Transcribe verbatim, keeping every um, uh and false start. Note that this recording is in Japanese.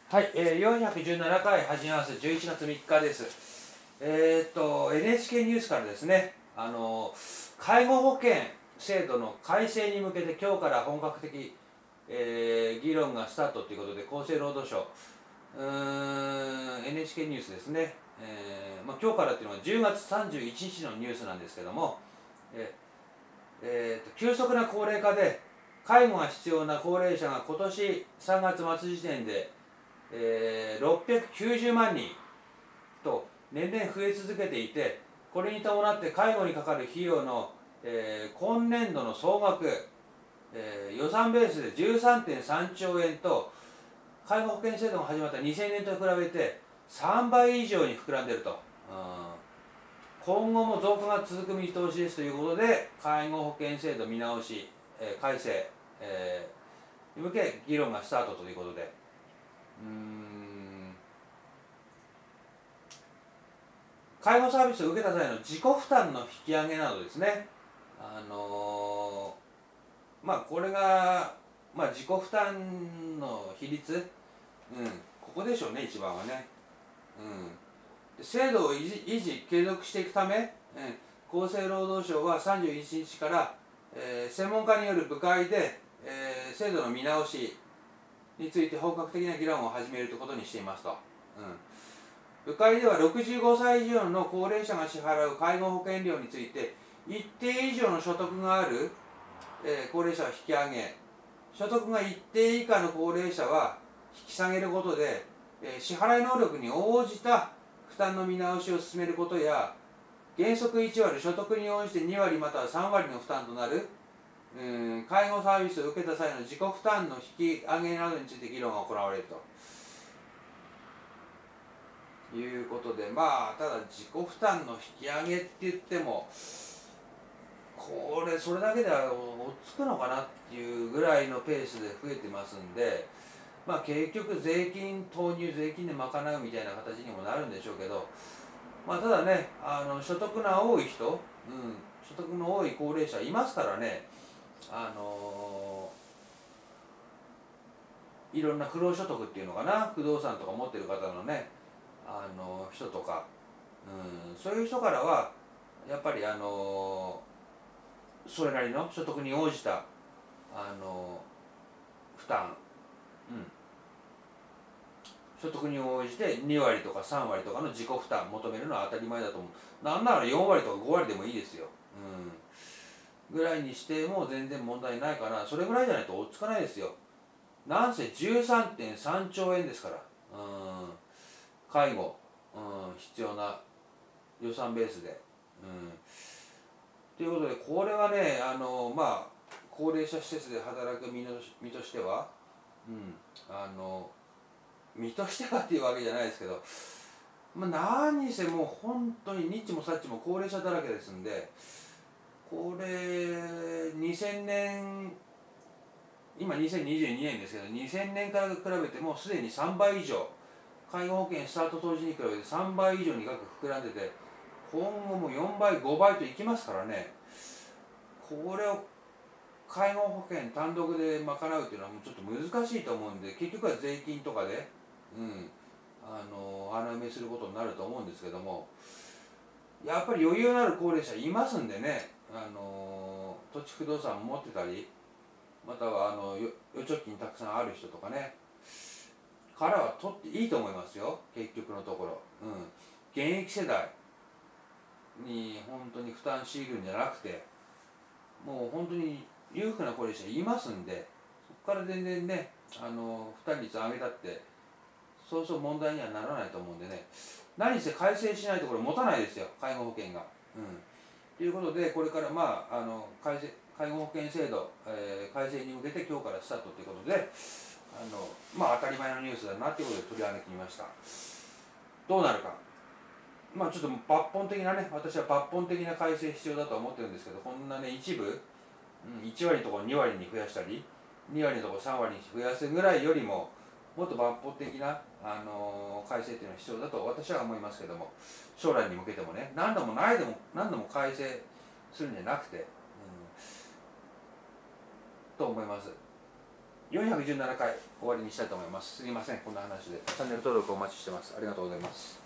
はい、えー、よんひゃくじゅうななかい始めます。じゅういちがつみっかです。えー、っと エヌエイチケー ニュースからですね、あの介護保険制度の改正に向けて今日から本格的、えー、議論がスタートということで、厚生労働省うーん エヌエイチケー ニュースですね、えーまあ、今日からっていうのはじゅうがつさんじゅういちにちのニュースなんですけども、えーえー、と急速な高齢化で介護が必要な高齢者が今年さんがつまつ時点でえー、ろっぴゃくきゅうじゅうまんにんと年々増え続けていて、これに伴って介護にかかる費用の、えー、今年度の総額、えー、予算ベースで じゅうさんてんさんちょうえんと、介護保険制度が始まったにせんねんと比べてさんばい以上に膨らんでいると、うん、今後も増加が続く見通しですということで、介護保険制度見直し、えー、改正、えー、に向け議論がスタートということで、うーん介護サービスを受けた際の自己負担の引き上げなどですね、あのー、まあこれが、まあ、自己負担の比率、うん、ここでしょうね、一番はね。うん、制度を維持、維持継続していくため、うん、厚生労働省はさんじゅういちにちから、えー、専門家による部会で、えー、制度の見直しについて本格的な議論を始めるということにしていますと。うん部会ではろくじゅうごさい以上の高齢者が支払う介護保険料について一定以上の所得がある、えー、高齢者は引き上げ、所得が一定以下の高齢者は引き下げることで、えー、支払い能力に応じた負担の見直しを進めることや、原則いちわり、所得に応じてにわりまたはさんわりの負担となる、うん、介護サービスを受けた際の自己負担の引き上げなどについて議論が行われると。いうことで、まあただ自己負担の引き上げって言っても、これそれだけでは追っつくのかなっていうぐらいのペースで増えてますんで、まあ結局税金投入、税金で賄うみたいな形にもなるんでしょうけど、まあただね、あの所得の多い人、うん、所得の多い高齢者いますからね、あのいろんな不労所得っていうのかな、不動産とか持ってる方のね、あの人とか、うん、そういう人からはやっぱりあのそれなりの所得に応じたあの負担、うん、所得に応じてにわりとかさんわりとかの自己負担求めるのは当たり前だと思う。なんならよんわりとかごわりでもいいですよ、うん、ぐらいにしても全然問題ないかな。それぐらいじゃないと追っつかないですよ。なんせじゅうさんてんさんちょうえんですから、うん、介護、うん、必要な予算ベースで。うんということで、これはね、あのまあ、高齢者施設で働く身の身としては、うん、あの身としてはっていうわけじゃないですけど、まあ、何にせも本当にニッチもサッチも高齢者だらけですんで、これにせんねん、今にせんにじゅうにねんですけど、にせんねんから比べてもうすでにさんばい以上、介護保険スタート当時に比べてさんばい以上に額膨らんでて、今後もよんばいごばいといきますからね、これを介護保険単独で賄うっていうのはもうちょっと難しいと思うんで、結局は税金とかで、うん、あの穴埋めすることになると思うんですけども、やっぱり余裕のある高齢者いますんでね、あの土地不動産持ってたり、またはあの預貯金たくさんある人とかねからは取っていいと思いますよ、結局のところ。うん、現役世代に本当に負担強いるんじゃなくて、もう本当に裕福な高齢者いますんで、そこから全然ね、あの負担率上げたってそうそう問題にはならないと思うんでね、何せ改正しないとこれ持たないですよ、介護保険が。うん、ということで、これからまああの改正介護保険制度、えー、改正に向けて今日からスタートということで、あのまあ当たり前のニュースだなということで取り上げてみました。どうなるか。まあちょっと抜本的なね、私は抜本的な改正必要だと思ってるんですけど、こんなね、一部、うん、いちわりのところにわりに増やしたり、にわりのところさんわりに増やすぐらいよりも、もっと抜本的な、あのー、改正というのは必要だと私は思いますけども、将来に向けてもね、何度もないでも何度も改正するんじゃなくて、うん、と思います。 よんひゃくじゅうななかい終わりにしたいと思います。すみません、こんな話で。チャンネル登録お待ちしてます。ありがとうございます。